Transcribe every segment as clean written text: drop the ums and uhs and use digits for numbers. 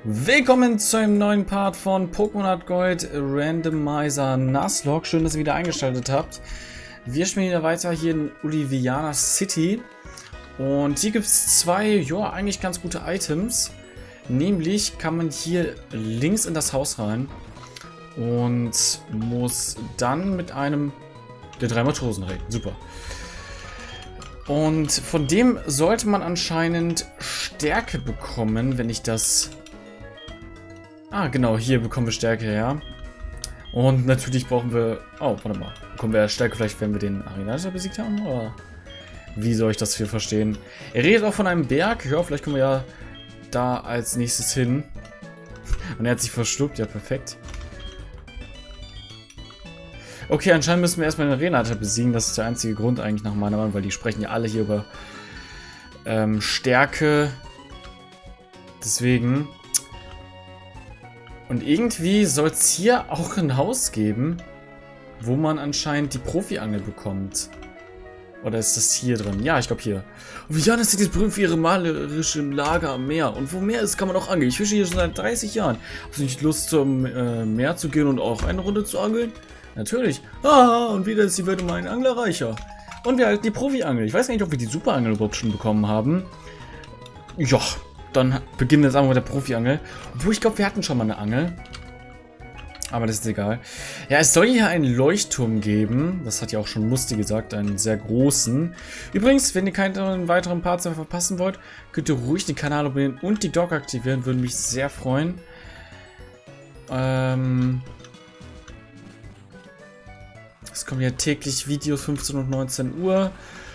Willkommen zu einem neuen Part von Pokémon Hard Gold Randomizer Nuzlocke. Schön, dass ihr wieder eingeschaltet habt. Wir spielen wieder weiter hier in Oliviana City. Und hier gibt es zwei, ja, eigentlich ganz gute Items. Nämlich kann man hier links in das Haus rein und muss dann mit einem der 3 Matrosen reden. Super. Und von dem sollte man anscheinend Stärke bekommen, wenn ich das... Ah, genau, hier bekommen wir Stärke her. Und natürlich brauchen wir... Oh, warte mal. Bekommen wir Stärke vielleicht, wenn wir den Arenaleiter besiegt haben? Oder wie soll ich das hier verstehen? Er redet auch von einem Berg. Ja, vielleicht kommen wir ja da als nächstes hin. Und er hat sich verschluckt. Ja, perfekt. Okay, anscheinend müssen wir erstmal den Arenaleiter besiegen. Das ist der einzige Grund eigentlich nach meiner Meinung, weil die sprechen ja alle hier über Stärke. Deswegen... Und irgendwie soll es hier auch ein Haus geben, wo man anscheinend die Profi-Angel bekommt. Oder ist das hier drin? Ja, ich glaube hier. Oliviana City ist berühmt für ihre malerischen Lager am Meer. Und wo Meer ist, kann man auch angeln. Ich fische hier schon seit 30 Jahren. Hast du nicht Lust, zum Meer zu gehen und auch eine Runde zu angeln? Natürlich. Ah, und wieder ist die Welt um einen Angler reicher. Und wir halten die Profi-Angel. Ich weiß gar nicht, ob wir die Super-Angel überhaupt schon bekommen haben. Ja. Dann beginnen wir jetzt einfach mit der Profi-Angel. Obwohl, ich glaube, wir hatten schon mal eine Angel. Aber das ist egal. Ja, es soll hier einen Leuchtturm geben. Das hat ja auch schon Musti gesagt, einen sehr großen. Übrigens, wenn ihr keinen weiteren Parts mehr verpassen wollt, könnt ihr ruhig den Kanal abonnieren und die Glocke aktivieren. Würde mich sehr freuen. Es kommen ja täglich Videos, 15 und 19 Uhr.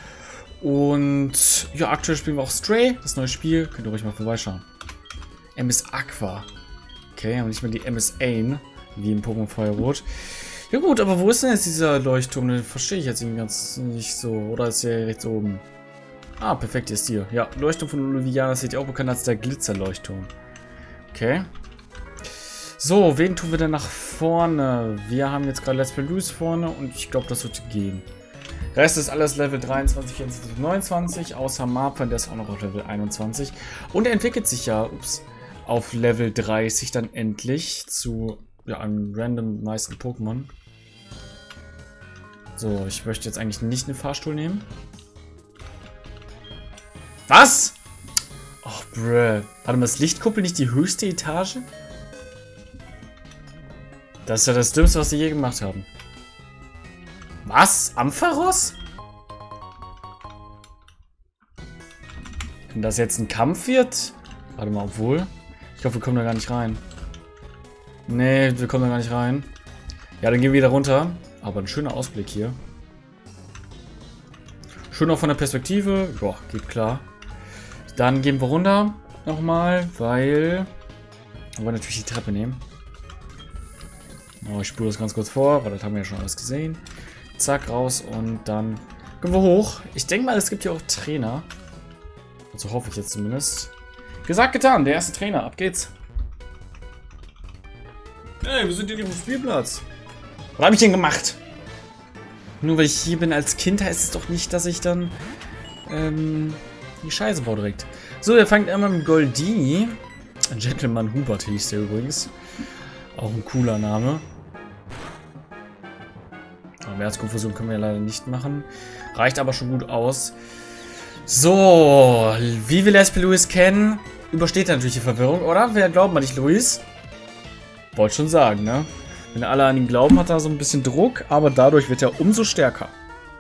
Und ja, aktuell spielen wir auch Stray, das neue Spiel. Könnt ihr ruhig mal vorbeischauen. MS Aqua. Okay, aber nicht mehr die MS Ain, wie im Pokémon Feuerrot. Ja gut, aber wo ist denn jetzt dieser Leuchtturm? Den verstehe ich jetzt irgendwie ganz nicht so. Oder ist der rechts oben? Ah, perfekt, hier ist hier. Ja, Leuchtturm von Oliviana City, auch bekannt als der Glitzerleuchtturm. Okay. So, wen tun wir denn nach vorne? Wir haben jetzt gerade Let's Play Louis vorne und ich glaube, das wird gehen. Rest ist alles Level 23, 24, 29, außer Marpern, der ist auch noch auf Level 21. Und er entwickelt sich ja, auf Level 30 dann endlich zu einem random meisten Pokémon. So, ich möchte jetzt eigentlich nicht einen Fahrstuhl nehmen. Was? Och, bruh. Warte mal, ist Lichtkuppel nicht die höchste Etage? Das ist ja das Dümmste, was sie je gemacht haben. Was? Ampharos? Wenn das jetzt ein Kampf wird? Warte mal, obwohl. Ich glaube, wir kommen da gar nicht rein. Nee, wir kommen da gar nicht rein. Ja, dann gehen wir wieder runter. Aber ein schöner Ausblick hier. Schön auch von der Perspektive. Boah, geht klar. Dann gehen wir runter. Nochmal, weil... Wir wollen natürlich die Treppe nehmen. Oh, ich spule das ganz kurz vor, weil das haben wir ja schon alles gesehen. Zack, raus und dann gehen wir hoch. Ich denke mal, es gibt hier auch Trainer. Also hoffe ich jetzt zumindest. Gesagt, getan. Der erste Trainer. Ab geht's. Hey, wir sind hier nicht auf dem Spielplatz. Was habe ich denn gemacht? Nur weil ich hier bin als Kind, heißt es doch nicht, dass ich dann die Scheiße baue direkt. So, der fängt einmal mit Goldini. Gentleman Hubert hieß der übrigens. Auch ein cooler Name. Mehrheitskonfusion können wir ja leider nicht machen. Reicht aber schon gut aus. So, wie wir Let's Play Louis kennen, übersteht natürlich die Verwirrung, oder? Wer glaubt man nicht, Louis? Wollte schon sagen, ne? Wenn alle an ihn glauben, hat er so ein bisschen Druck, aber dadurch wird er umso stärker.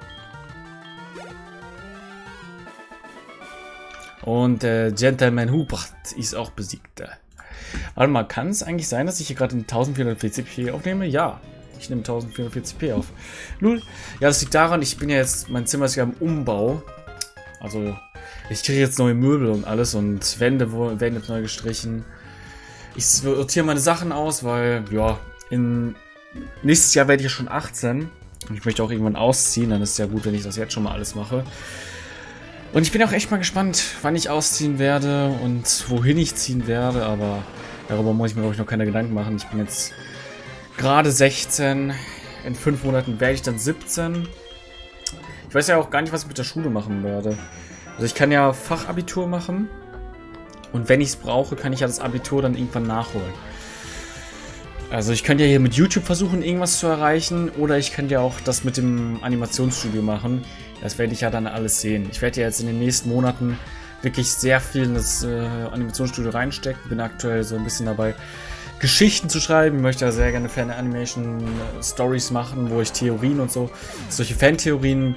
Und Gentleman Hubert ist auch besiegt. Warte mal, kann es eigentlich sein, dass ich hier gerade in 1440p aufnehme? Ja. Ich nehme 1440p auf. Null. Ja, das liegt daran, ich bin ja jetzt, mein Zimmer ist ja im Umbau. Also, ich kriege jetzt neue Möbel und alles und Wände werden jetzt neu gestrichen. Ich sortiere meine Sachen aus, weil, ja, nächstes Jahr werde ich ja schon 18. Und ich möchte auch irgendwann ausziehen, dann ist es ja gut, wenn ich das jetzt schon mal alles mache. Und ich bin auch echt mal gespannt, wann ich ausziehen werde und wohin ich ziehen werde, aber darüber muss ich mir, glaube ich, noch keine Gedanken machen. Ich bin jetzt... gerade 16. In 5 Monaten werde ich dann 17. Ich weiß ja auch gar nicht, was ich mit der Schule machen werde. Also ich kann ja Fachabitur machen. Und wenn ich es brauche, kann ich ja das Abitur dann irgendwann nachholen. Also ich könnte ja hier mit YouTube versuchen, irgendwas zu erreichen. Oder ich könnte ja auch das mit dem Animationsstudio machen. Das werde ich ja dann alles sehen. Ich werde ja jetzt in den nächsten Monaten wirklich sehr viel in das Animationsstudio reinstecken. Bin aktuell so ein bisschen dabei, Geschichten zu schreiben. Ich möchte ja sehr gerne Fan-Animation-Stories machen, wo ich Theorien und so, solche Fan-Theorien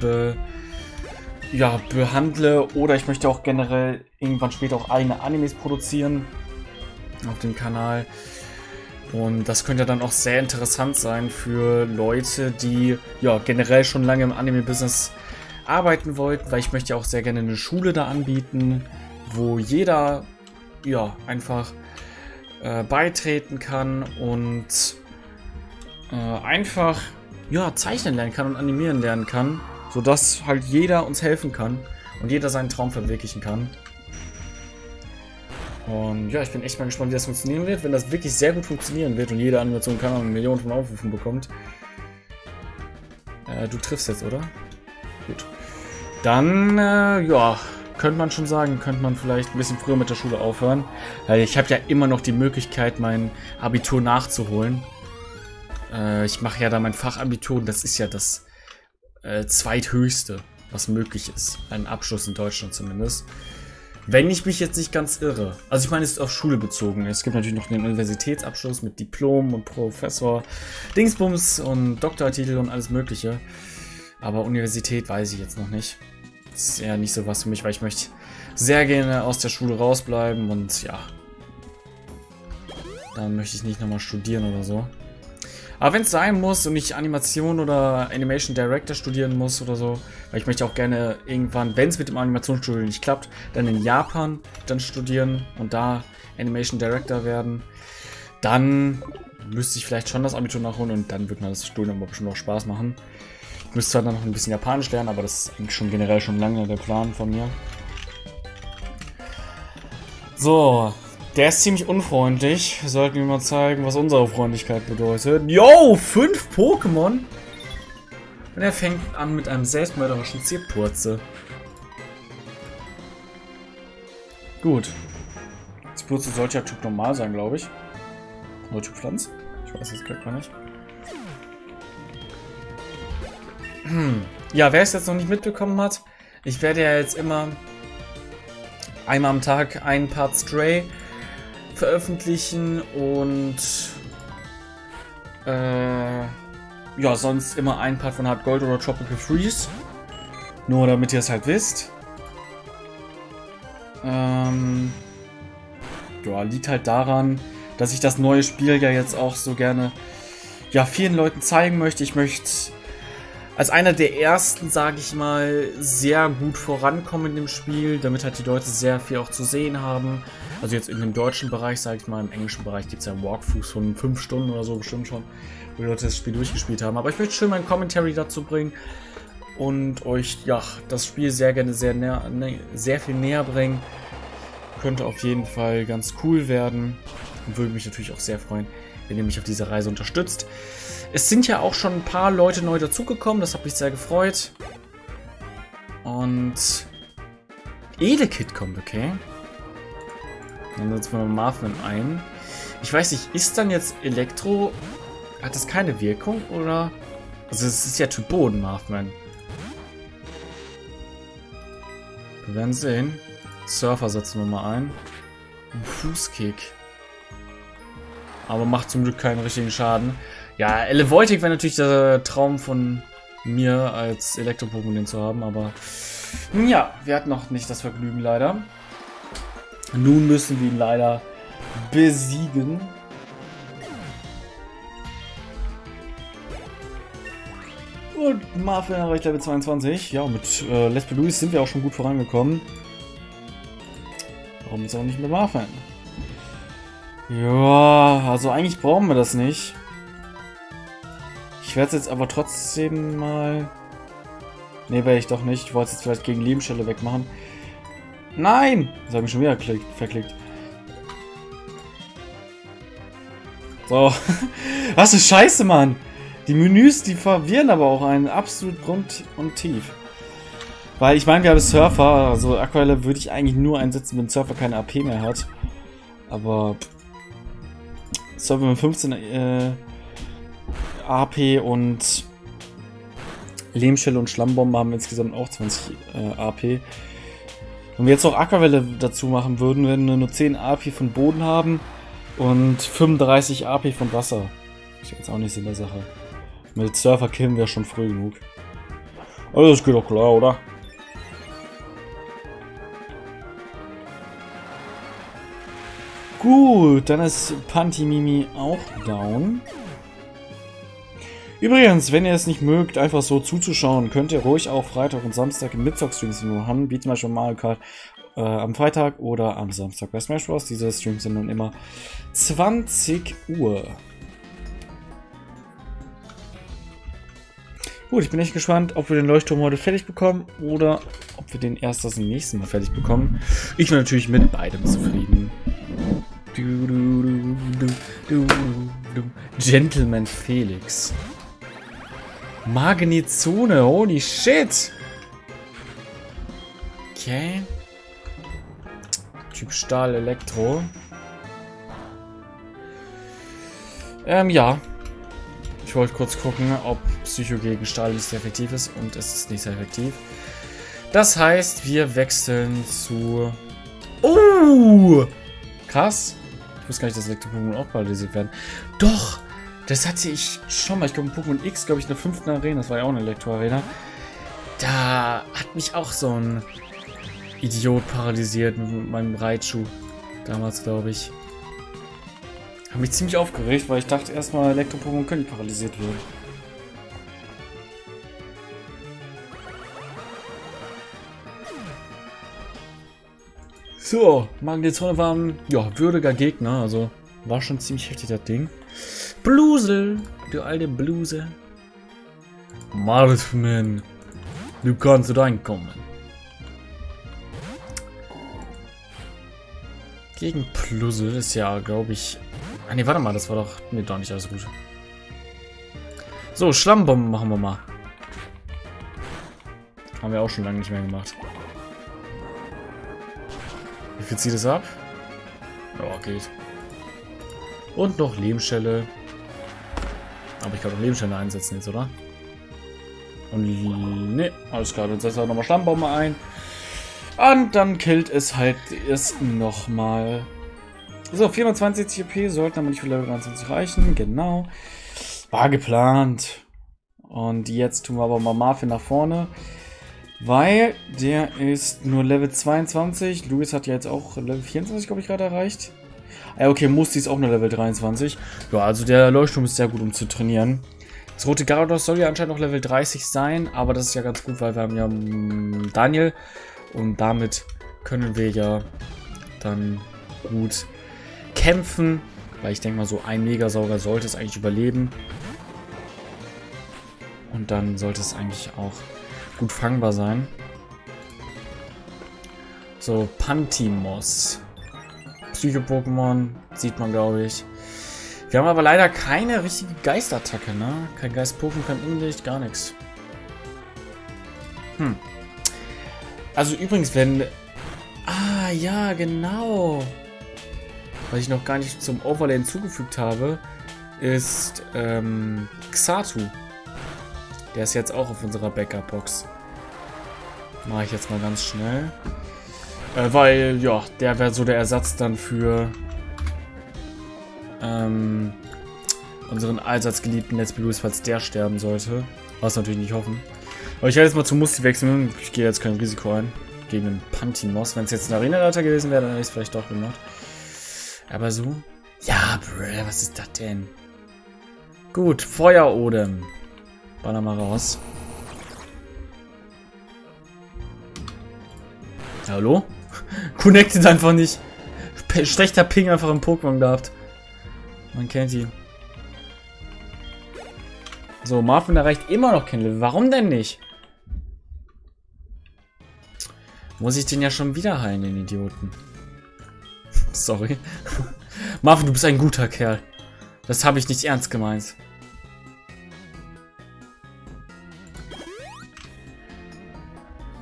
behandle. Oder ich möchte auch generell irgendwann später auch eigene Animes produzieren auf dem Kanal. Und das könnte dann auch sehr interessant sein für Leute, die ja generell schon lange im Anime-Business arbeiten wollten, weil ich möchte ja auch sehr gerne eine Schule da anbieten, wo jeder ja einfach beitreten kann und einfach ja zeichnen lernen kann und animieren lernen kann, sodass halt jeder uns helfen kann und jeder seinen Traum verwirklichen kann. Und ja, ich bin echt mal gespannt, wie das funktionieren wird. Wenn das wirklich sehr gut funktionieren wird und jede Animation kann auch Millionen von Aufrufen bekommt. Du triffst jetzt, oder? Gut. Dann, ja, könnte man schon sagen, könnte man vielleicht ein bisschen früher mit der Schule aufhören. Weil ich habe ja immer noch die Möglichkeit, mein Abitur nachzuholen. Ich mache ja da mein Fachabitur und das ist ja das zweithöchste, was möglich ist. Ein Abschluss in Deutschland zumindest. Wenn ich mich jetzt nicht ganz irre. Also ich meine, es ist auf Schule bezogen. Es gibt natürlich noch den Universitätsabschluss mit Diplom und Professor, Dingsbums und Doktortitel und alles mögliche. Aber Universität weiß ich jetzt noch nicht. Das ist eher nicht so was für mich, weil ich möchte sehr gerne aus der Schule rausbleiben und ja. Dann möchte ich nicht nochmal studieren oder so. Aber wenn es sein muss und ich Animation oder Animation Director studieren muss oder so, weil ich möchte auch gerne irgendwann, wenn es mit dem Animationsstudio nicht klappt, dann in Japan dann studieren und da Animation Director werden, dann müsste ich vielleicht schon das Abitur nachholen und dann wird mir das Studium aber bestimmt auch Spaß machen. Ich müsste zwar dann noch ein bisschen Japanisch lernen, aber das ist eigentlich schon generell schon lange der Plan von mir. So. Der ist ziemlich unfreundlich. Wir sollten ihm mal zeigen, was unsere Freundlichkeit bedeutet. Yo, 5 Pokémon! Und er fängt an mit einem selbstmörderischen Zierpurze. Gut. Das Purze sollte ja Typ normal sein, glaube ich. Oder Typ Pflanz? Ich weiß jetzt gerade gar nicht. Ja, wer es jetzt noch nicht mitbekommen hat, ich werde ja jetzt immer einmal am Tag einen Part Stray veröffentlichen und ja, sonst immer ein Part von Hard Gold oder Tropical Freeze. Nur damit ihr es halt wisst. Ja, liegt halt daran, dass ich das neue Spiel ja jetzt auch so gerne ja, vielen Leuten zeigen möchte. Ich möchte als einer der ersten, sage ich mal, sehr gut vorankommen in dem Spiel, damit halt die Leute sehr viel auch zu sehen haben. Also jetzt in dem deutschen Bereich, sage ich mal, im englischen Bereich gibt es ja Walkthroughs von 5 Stunden oder so bestimmt schon, wo die Leute das Spiel durchgespielt haben. Aber ich möchte schön meinen Commentary dazu bringen und euch, ja, das Spiel sehr gerne sehr viel näher bringen. Könnte auf jeden Fall ganz cool werden und würde mich natürlich auch sehr freuen, wenn ihr mich auf dieser Reise unterstützt. Es sind ja auch schon ein paar Leute neu dazugekommen, das hat mich sehr gefreut. Und Elekid kommt, okay. Dann setzen wir mal Marvin ein. Ich weiß nicht, ist dann jetzt Elektro... Hat das keine Wirkung, oder? Also es ist ja Typ Boden, Marvin. Wir werden sehen. Surfer setzen wir mal ein. Und Fußkick. Aber macht zum Glück keinen richtigen Schaden. Ja, Elevoltic wäre natürlich der Traum von mir als Elektro-Pokémon zu haben, aber ja, wir hatten noch nicht das Vergnügen leider. Nun müssen wir ihn leider besiegen. Und Marvin erreicht Level 22. Ja, mit Lespe Louis sind wir auch schon gut vorangekommen. Warum jetzt auch nicht mit Marvin? Ja, also eigentlich brauchen wir das nicht. Ich werde es jetzt aber trotzdem mal... Ne, werde ich doch nicht. Ich wollte es jetzt vielleicht gegen Lebensstelle wegmachen. Nein! Das habe ich schon wieder verklickt. So. Was ist Scheiße, Mann! Die Menüs, die verwirren aber auch einen absolut Grund und tief. Weil ich meine, wir haben Surfer, also Aquavelle würde ich eigentlich nur einsetzen, wenn Surfer keine AP mehr hat. Aber Surfer mit 15 AP und Lehmschelle und Schlammbombe haben insgesamt auch 20 AP. Wenn wir jetzt noch Aquavelle dazu machen würden, würden wir nur 10 AP von Boden haben und 35 AP von Wasser. Ist jetzt auch nicht Sinn der Sache. Mit Surfer killen wir schon früh genug. Also das geht doch klar, oder? Gut, dann ist Pantimimi auch down. Übrigens, wenn ihr es nicht mögt, einfach so zuzuschauen, könnt ihr ruhig auch Freitag und Samstag im Mittwoch-Streams haben, wie zum Beispiel Mario Kart am Freitag oder am Samstag bei Smash Bros. Diese Streams sind nun immer 20 Uhr. Gut, ich bin echt gespannt, ob wir den Leuchtturm heute fertig bekommen oder ob wir den erst das nächste Mal fertig bekommen. Ich bin natürlich mit beidem zufrieden. Gentleman Felix. Magnezone, holy shit! Okay. Typ Stahl, Elektro. Ja. Ich wollte kurz gucken, ob Psycho gegen Stahl nicht sehr effektiv ist und es ist nicht sehr effektiv. Das heißt, wir wechseln zu... Oh! Krass. Ich wusste gar nicht, dass Elektro-Pokémon auch paralysiert werden. Doch! Das hatte ich schon mal. Ich glaube, in Pokémon X, glaube ich, in der 5. Arena. Das war ja auch eine Elektro-Arena. Da hat mich auch so ein Idiot paralysiert mit meinem Raichu. Damals, glaube ich. Habe mich ziemlich aufgeregt, weil ich dachte erstmal, Elektro-Pokémon können nicht paralysiert werden. So, Magnezone war ein, ja, würdiger Gegner, also war schon ziemlich heftig, das Ding. Blusel, du alte Bluse. Marthman, du kannst reinkommen. Gegen Plusel ist ja, glaube ich... Ah ne, warte mal, das war doch... Ne, doch nicht alles gut. So, Schlammbomben machen wir mal. Haben wir auch schon lange nicht mehr gemacht. Wie viel zieht es ab? Ja, geht. Und noch Lehmschelle. Aber ich kann doch Lehmschelle einsetzen jetzt, oder? Und ne, alles klar, dann setzt er nochmal Schlammbombe ein. Und dann killt es halt erst nochmal. So, 420 CP sollten aber nicht für Level 23 reichen. Genau. War geplant. Und jetzt tun wir aber mal Marvin nach vorne. Weil der ist nur Level 22. Luis hat ja jetzt auch Level 24, glaube ich, gerade erreicht. Ja, okay, Musti ist auch nur Level 23. Ja, also der Leuchtturm ist sehr gut, um zu trainieren. Das rote Gyarados soll ja anscheinend noch Level 30 sein. Aber das ist ja ganz gut, weil wir haben ja Daniel. Und damit können wir ja dann gut kämpfen. Weil ich denke mal, so ein Megasauger sollte es eigentlich überleben. Und dann sollte es eigentlich auch gut fangbar sein. So, Pantimos. Psycho-Pokémon sieht man, glaube ich. Wir haben aber leider keine richtige Geistattacke, ne? Kein Geist-Pokémon, kein Unlicht, gar nichts. Also übrigens, wenn... Ah, ja, genau. Was ich noch gar nicht zum Overlay hinzugefügt habe, ist Xatu. Der ist jetzt auch auf unserer Backup-Box. Mache ich jetzt mal ganz schnell. Weil, ja, der wäre so der Ersatz dann für unseren allseits geliebten Let's Be Louis, falls der sterben sollte. Was natürlich nicht hoffen. Aber ich werde jetzt mal zu Musti wechseln. Ich gehe jetzt kein Risiko ein. Gegen den Pantimos. Wenn es jetzt ein Arena-Leiter gewesen wäre, dann hätte ich es vielleicht doch gemacht. Aber so. Ja, bruh, was ist das denn? Gut, Feuerodem. Baller mal raus. Hallo? Connected einfach nicht. Schlechter Ping einfach im Pokémon gehabt. Man kennt ihn. So, Marvin erreicht immer noch kein Level. Warum denn nicht? Muss ich den ja schon wieder heilen, den Idioten. Sorry. Marvin, du bist ein guter Kerl. Das habe ich nicht ernst gemeint.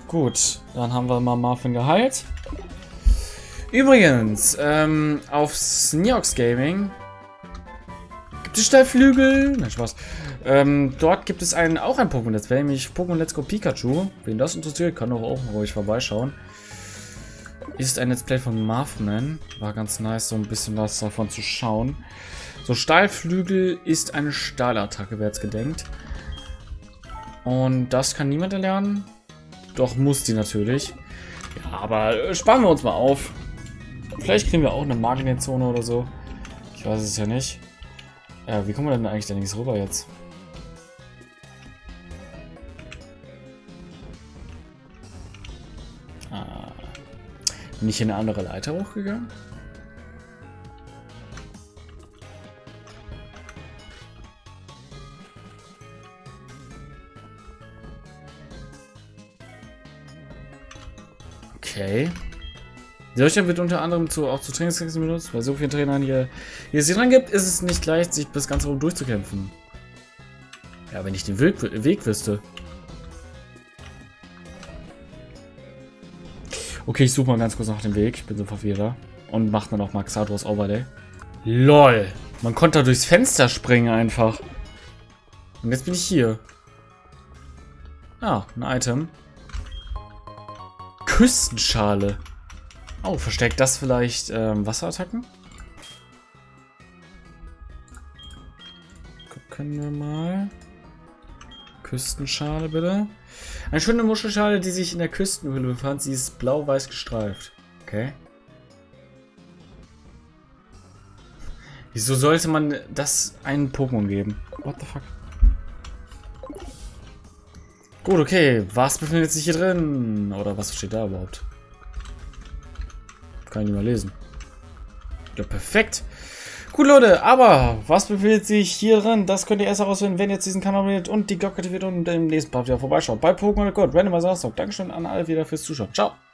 Gut, dann haben wir mal Marvin geheilt. Übrigens, auf Sneox Gaming gibt es Steilflügel. Nein, Spaß. Dort gibt es auch ein Pokémon Let's Play, nämlich Pokémon Let's Go Pikachu. Wen das interessiert, kann doch auch ruhig vorbeischauen. Ist ein Let's Play von Marvman. War ganz nice, so ein bisschen was davon zu schauen. So, Stahlflügel ist eine Stahlattacke, wer jetzt gedenkt. Und das kann niemand erlernen. Doch, muss die natürlich. Ja, aber sparen wir uns mal auf. Vielleicht kriegen wir auch eine Magnezone oder so. Ich weiß es ja nicht. Ja, wie kommen wir denn eigentlich da links rüber jetzt? Bin ich hier eine andere Leiter hochgegangen? Okay. Solcher wird unter anderem auch zu Trainingstechniken benutzt, weil so viele Trainern hier es hier dran gibt, ist es nicht leicht, sich bis ganz oben durchzukämpfen. Ja, wenn ich den Weg wüsste. Okay, ich suche mal ganz kurz nach dem Weg. Ich bin so verwirrt. Und mache dann auch mal Xardos Overlay. LOL! Man konnte da durchs Fenster springen einfach. Und jetzt bin ich hier. Ah, ein Item. Küstenschale. Oh, verstärkt das vielleicht Wasserattacken? Gucken wir mal. Küstenschale bitte. Eine schöne Muschelschale, die sich in der Küstenhöhle befand. Sie ist blau-weiß gestreift. Okay. Wieso sollte man das einen Pokémon geben? What the fuck? Gut, okay. Was befindet sich hier drin? Oder was steht da überhaupt? Kann ich nicht mal lesen. Ja, perfekt. Gut, Leute, aber was befindet sich hier drin? Das könnt ihr erst herausfinden, wenn ihr jetzt diesen Kanal abonniert und die Glocke aktiviert und im nächsten Part wieder vorbeischaut. Bei Pokémon Gold, Randomizer Samstag. Dankeschön an alle wieder fürs Zuschauen. Ciao.